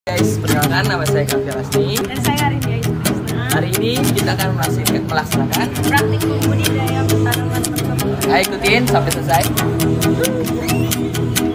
Guys, perkenalkan nama saya Kavya Lasni. Dan saya Arifia Ismail. Hari ini kita akan melaksanakan Praktik budidaya tanaman tersebut. Ayo ikutin sampai selesai.